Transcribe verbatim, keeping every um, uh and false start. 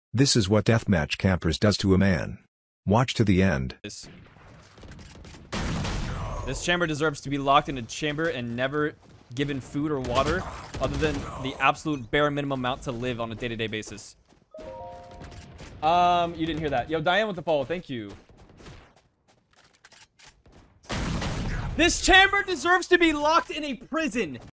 This is what deathmatch campers does to a man. Watch to the end. This, this chamber deserves to be locked in a chamber and never given food or water other than the absolute bare minimum amount to live on a day-to-day basis. Um, you didn't hear that. Yo, Diane with the follow. Thank you. This chamber deserves to be locked in a prison.